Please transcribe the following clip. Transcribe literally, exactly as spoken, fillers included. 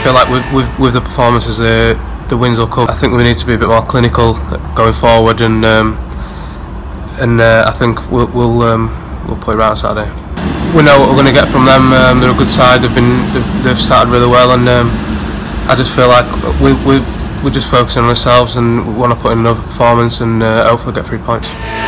feel like with, with, with the performances, uh, the wins will come. I think we need to be a bit more clinical going forward, and um, and uh, I think we'll we'll, um, we'll put it right on Saturday. We know what we're going to get from them. Um, they're a good side. They've been they've, they've started really well, and um, I just feel like we we we're just focusing on ourselves, and we want to put in another performance and uh, hopefully get three points.